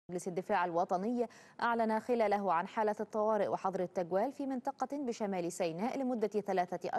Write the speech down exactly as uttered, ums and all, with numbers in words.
مجلس الدفاع الوطني أعلن خلاله عن حالة الطوارئ وحظر التجوال في منطقة بشمال سيناء لمدة ثلاثة